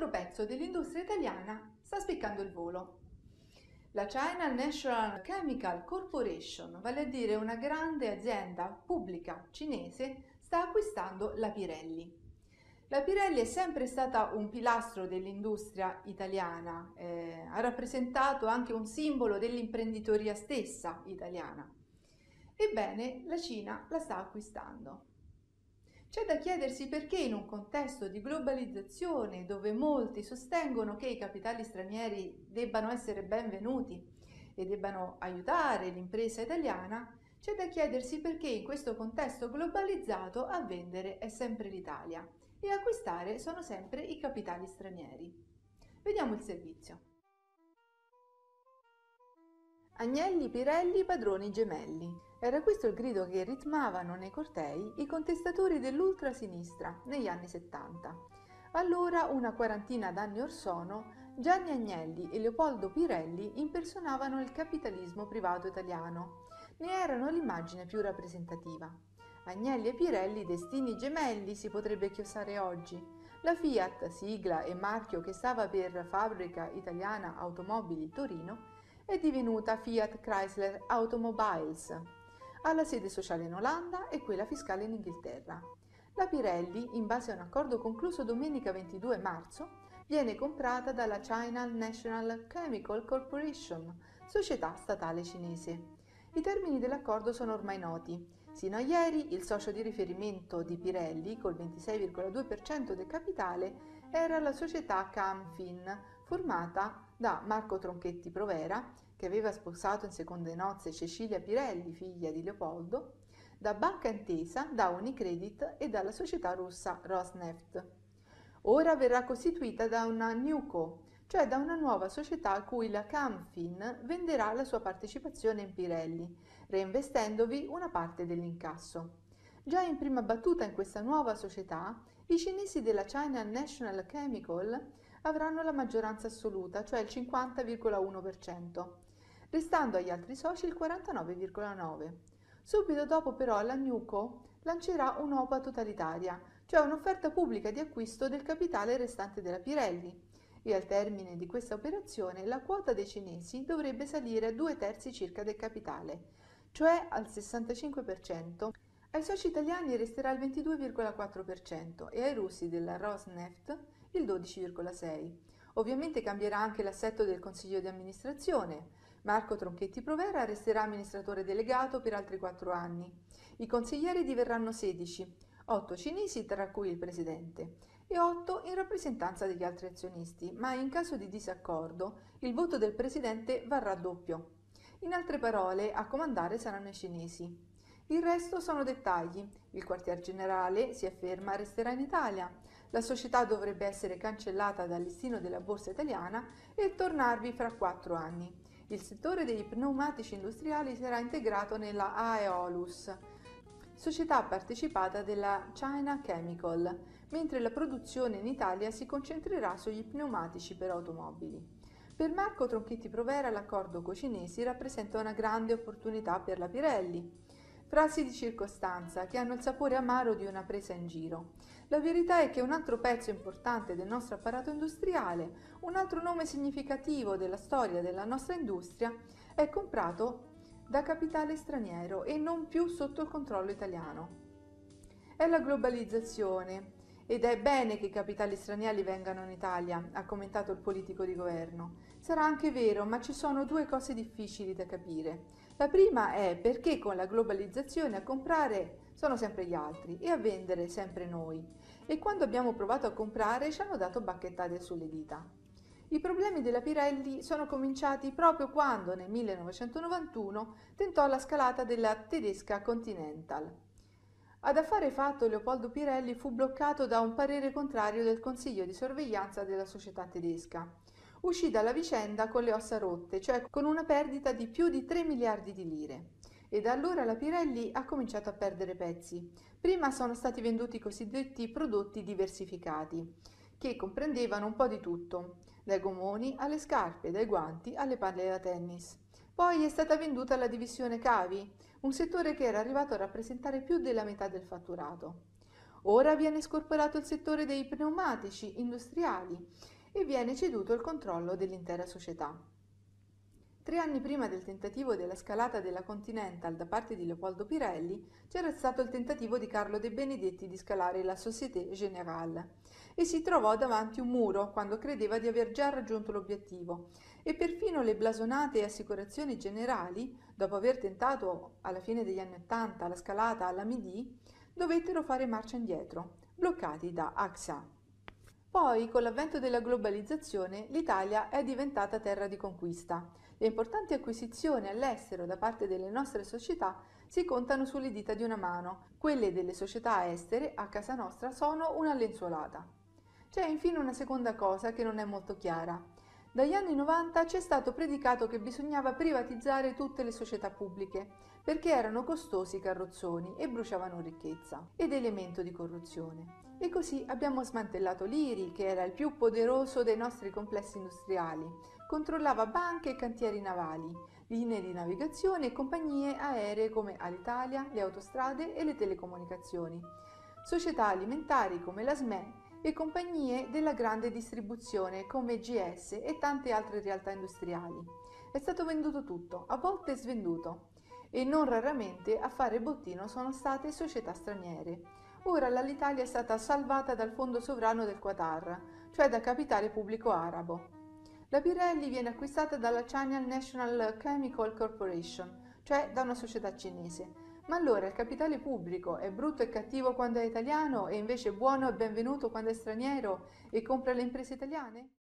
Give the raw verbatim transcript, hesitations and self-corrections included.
altro pezzo dell'industria italiana sta spiccando il volo. La China National Chemical Corporation, vale a dire una grande azienda pubblica cinese, sta acquistando la Pirelli. La Pirelli è sempre stata un pilastro dell'industria italiana, eh, ha rappresentato anche un simbolo dell'imprenditoria stessa italiana. Ebbene, la Cina la sta acquistando. C'è da chiedersi perché in un contesto di globalizzazione dove molti sostengono che i capitali stranieri debbano essere benvenuti e debbano aiutare l'impresa italiana, c'è da chiedersi perché in questo contesto globalizzato a vendere è sempre l'Italia e a acquistare sono sempre i capitali stranieri. Vediamo il servizio. Agnelli Pirelli padroni gemelli. Era questo il grido che ritmavano nei cortei i contestatori dell'ultrasinistra negli anni settanta. Allora, una quarantina d'anni or sono, Gianni Agnelli e Leopoldo Pirelli impersonavano il capitalismo privato italiano. Ne erano l'immagine più rappresentativa. Agnelli e Pirelli destini gemelli si potrebbe chiosare oggi. La Fiat, sigla e marchio che stava per Fabbrica Italiana Automobili Torino, è divenuta Fiat Chrysler Automobiles. Ha la sede sociale in Olanda e quella fiscale in Inghilterra. La Pirelli, in base a un accordo concluso domenica ventidue marzo, viene comprata dalla China National Chemical Corporation, società statale cinese. I termini dell'accordo sono ormai noti. Sino a ieri il socio di riferimento di Pirelli, col ventisei virgola due per cento del capitale, era la società Camfin, formata da Marco Tronchetti Provera, che aveva sposato in seconde nozze Cecilia Pirelli, figlia di Leopoldo, da Banca Intesa, da Unicredit e dalla società russa Rosneft. Ora verrà costituita da una NewCo, cioè da una nuova società a cui la Camfin venderà la sua partecipazione in Pirelli, reinvestendovi una parte dell'incasso. Già in prima battuta in questa nuova società, i cinesi della China National Chemical avranno la maggioranza assoluta, cioè il cinquanta virgola uno per cento, restando agli altri soci il quarantanove virgola nove per cento. Subito dopo però la NewCo lancerà un'OPA totalitaria, cioè un'offerta pubblica di acquisto del capitale restante della Pirelli, e al termine di questa operazione la quota dei cinesi dovrebbe salire a due terzi circa del capitale, cioè al sessantacinque per cento. Ai soci italiani resterà il ventidue virgola quattro per cento e ai russi della Rosneft il dodici virgola sei per cento. Ovviamente cambierà anche l'assetto del consiglio di amministrazione. Marco Tronchetti Provera resterà amministratore delegato per altri quattro anni. I consiglieri diverranno sedici, otto cinesi tra cui il presidente e otto in rappresentanza degli altri azionisti, ma in caso di disaccordo il voto del presidente varrà doppio. In altre parole, a comandare saranno i cinesi. Il resto sono dettagli. Il quartier generale, si afferma, resterà in Italia. La società dovrebbe essere cancellata dal listino della borsa italiana e tornarvi fra quattro anni. Il settore dei pneumatici industriali sarà integrato nella Aeolus, società partecipata della China Chemical, mentre la produzione in Italia si concentrerà sugli pneumatici per automobili. Per Marco Tronchetti Provera l'accordo coi cinesi rappresenta una grande opportunità per la Pirelli. Frasi di circostanza che hanno il sapore amaro di una presa in giro. La verità è che un altro pezzo importante del nostro apparato industriale, un altro nome significativo della storia della nostra industria, è comprato da capitale straniero e non più sotto il controllo italiano. È la globalizzazione ed è bene che i capitali stranieri vengano in Italia, ha commentato il politico di governo. Sarà anche vero, ma ci sono due cose difficili da capire. La prima è perché con la globalizzazione a comprare sono sempre gli altri e a vendere sempre noi. E quando abbiamo provato a comprare ci hanno dato bacchettate sulle dita. I problemi della Pirelli sono cominciati proprio quando nel millenovecentonovantuno tentò la scalata della tedesca Continental. Ad affare fatto Leopoldo Pirelli fu bloccato da un parere contrario del consiglio di sorveglianza della società tedesca. Uscì dalla vicenda con le ossa rotte, cioè con una perdita di più di tre miliardi di lire. E da allora la Pirelli ha cominciato a perdere pezzi. Prima sono stati venduti i cosiddetti prodotti diversificati, che comprendevano un po' di tutto, dai gommoni alle scarpe, dai guanti alle palle da tennis. Poi è stata venduta la divisione cavi, un settore che era arrivato a rappresentare più della metà del fatturato. Ora viene scorporato il settore dei pneumatici industriali e viene ceduto il controllo dell'intera società. Tre anni prima del tentativo della scalata della Continental da parte di Leopoldo Pirelli, c'era stato il tentativo di Carlo De Benedetti di scalare la Société Générale e si trovò davanti un muro quando credeva di aver già raggiunto l'obiettivo e perfino le blasonate assicurazioni generali, dopo aver tentato alla fine degli anni ottanta la scalata alla Midi, dovettero fare marcia indietro, bloccati da A X A. Poi, con l'avvento della globalizzazione, l'Italia è diventata terra di conquista. Le importanti acquisizioni all'estero da parte delle nostre società si contano sulle dita di una mano. Quelle delle società estere a casa nostra sono una lenzuolata. C'è infine una seconda cosa che non è molto chiara. Dagli anni novanta c'è stato predicato che bisognava privatizzare tutte le società pubbliche perché erano costosi carrozzoni e bruciavano ricchezza ed elemento di corruzione. E così abbiamo smantellato l'I R I, che era il più poderoso dei nostri complessi industriali. Controllava banche e cantieri navali, linee di navigazione e compagnie aeree come Alitalia, le autostrade e le telecomunicazioni, società alimentari come la S M E e compagnie della grande distribuzione come G S e tante altre realtà industriali. È stato venduto tutto, a volte svenduto, e non raramente a fare bottino sono state società straniere. Ora l'Alitalia è stata salvata dal fondo sovrano del Qatar, cioè da capitale pubblico arabo. La Pirelli viene acquistata dalla China National Chemical Corporation, cioè da una società cinese. Ma allora il capitale pubblico è brutto e cattivo quando è italiano e invece buono e benvenuto quando è straniero e compra le imprese italiane?